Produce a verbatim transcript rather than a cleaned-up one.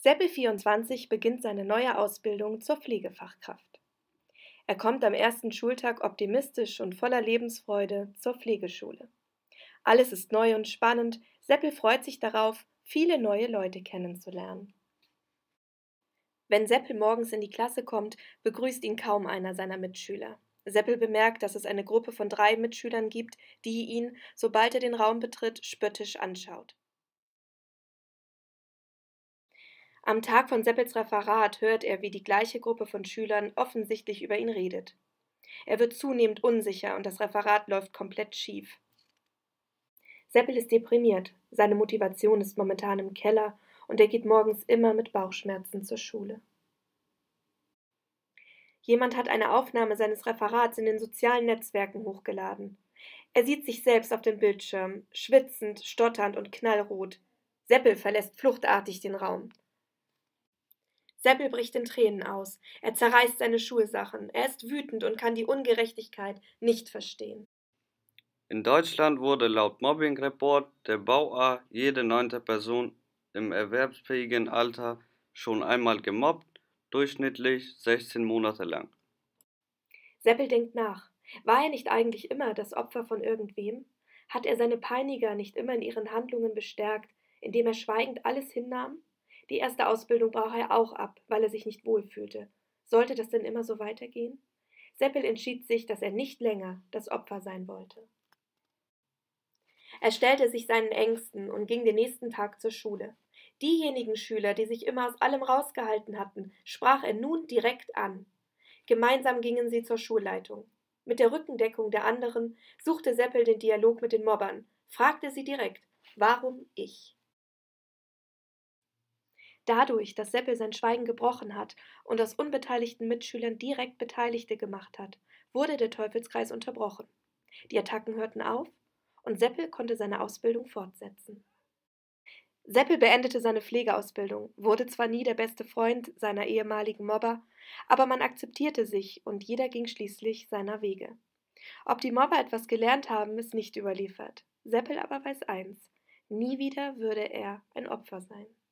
Seppel vierundzwanzig beginnt seine neue Ausbildung zur Pflegefachkraft. Er kommt am ersten Schultag optimistisch und voller Lebensfreude zur Pflegeschule. Alles ist neu und spannend. Seppel freut sich darauf, viele neue Leute kennenzulernen. Wenn Seppel morgens in die Klasse kommt, begrüßt ihn kaum einer seiner Mitschüler. Seppel bemerkt, dass es eine Gruppe von drei Mitschülern gibt, die ihn, sobald er den Raum betritt, spöttisch anschaut. Am Tag von Seppels Referat hört er, wie die gleiche Gruppe von Schülern offensichtlich über ihn redet. Er wird zunehmend unsicher und das Referat läuft komplett schief. Seppel ist deprimiert, seine Motivation ist momentan im Keller und er geht morgens immer mit Bauchschmerzen zur Schule. Jemand hat eine Aufnahme seines Referats in den sozialen Netzwerken hochgeladen. Er sieht sich selbst auf dem Bildschirm, schwitzend, stotternd und knallrot. Seppel verlässt fluchtartig den Raum. Seppel bricht in Tränen aus. Er zerreißt seine Schulsachen. Er ist wütend und kann die Ungerechtigkeit nicht verstehen. In Deutschland wurde laut Mobbing Report der Bauart jede neunte Person im erwerbsfähigen Alter schon einmal gemobbt, durchschnittlich sechzehn Monate lang. Seppel denkt nach. War er nicht eigentlich immer das Opfer von irgendwem? Hat er seine Peiniger nicht immer in ihren Handlungen bestärkt, indem er schweigend alles hinnahm? Die erste Ausbildung brach er auch ab, weil er sich nicht wohlfühlte. Sollte das denn immer so weitergehen? Seppel entschied sich, dass er nicht länger das Opfer sein wollte. Er stellte sich seinen Ängsten und ging den nächsten Tag zur Schule. Diejenigen Schüler, die sich immer aus allem rausgehalten hatten, sprach er nun direkt an. Gemeinsam gingen sie zur Schulleitung. Mit der Rückendeckung der anderen suchte Seppel den Dialog mit den Mobbern, fragte sie direkt, warum ich? Dadurch, dass Seppel sein Schweigen gebrochen hat und aus unbeteiligten Mitschülern direkt Beteiligte gemacht hat, wurde der Teufelskreis unterbrochen. Die Attacken hörten auf und Seppel konnte seine Ausbildung fortsetzen. Seppel beendete seine Pflegeausbildung, wurde zwar nie der beste Freund seiner ehemaligen Mobber, aber man akzeptierte sich und jeder ging schließlich seiner Wege. Ob die Mobber etwas gelernt haben, ist nicht überliefert. Seppel aber weiß eins: Nie wieder würde er ein Opfer sein.